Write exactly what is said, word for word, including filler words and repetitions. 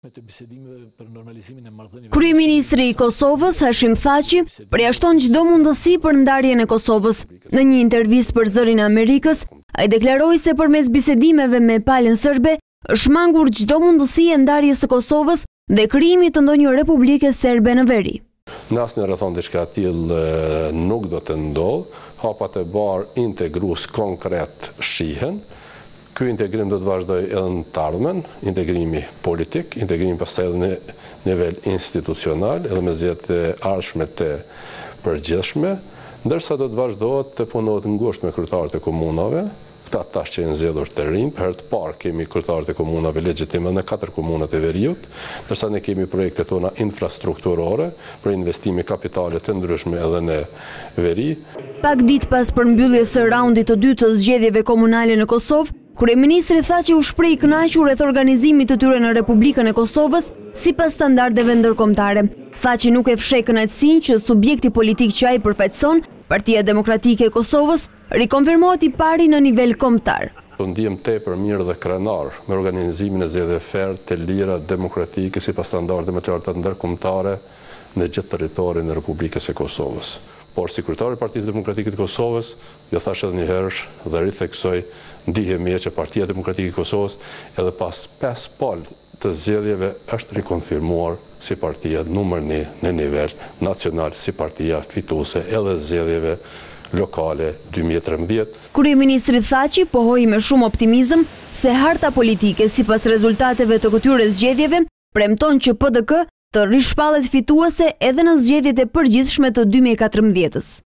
Kryeministri i Kosovës, Hashim Thaçi, përjashton çdo mundësi për ndarjen e Kosovës. Në një intervistë për Zërin e Amerikës, ai deklaroi se përmes bisedimeve me palën serbe është mangur çdo mundësi e ndarjes së Kosovës dhe krijimit të ndonjë republike serbe në veri. Në asnjë rrethon diçka e tillë nuk do të ndodhë, hapat e barë integrues konkret shihen. Ky integrim do të vazhdojë edhe në të ardhmen, integrimi politik, integrimi pastaj edhe në nivel institucional, edhe me zgjedhjet e ardhshme të përgjithshme, ndërsa do të vazhdohet të punohet ngushtë me kryetarët e komunave, këta tash që janë zgjedhur të rinj, për herë të parë kemi kryetarët e komunave legjitime në katër komunat e veriut, ndërsa ne kemi projektet tona infrastrukturore për investime kapitale të ndryshme edhe në veri. Pak ditë pas përmbylljes së raundit të dytë të zgjedhjeve komunale në Kosovë, Kryeministri tha që u shpreh i kënaqur rreth organizimit të tyre në Republikën e Kosovës sipas standardeve ndërkombëtare. Tha që nuk e fsheh kënaqësinë që subjekti politik që ai përfaqëson, Partia Demokratike e Kosovës, rikonfirmohet i pari në nivel kombëtar. Do ndihem tepër mirë dhe krenar me organizimin e zgjedhjeve fair, të lira, demokratike sipas standardeve të larta ndërkombëtare në gjithë territorin e Republikës së Kosovës. Por si kryetari i Partisë Demokratike të Kosovës, jo thash edhe një herë dhe ritheksoj, ndihemi që Partia Demokratike e Kosovës edhe pas pesë palë të zgjedhjeve është rikonfirmuar si partia numër një në nivel nacional, si partia fituese edhe zgjedhjeve lokale dy mijë e trembëdhjetë. Kryeministri Thaçi pohoi me shumë optimizëm se harta politike sipas rezultateve të këtyre zgjedhjeve premton që P D K të rishpallet fituese edhe në zgjedhjet e përgjithshme të dy mijë e katërmbëdhjetës.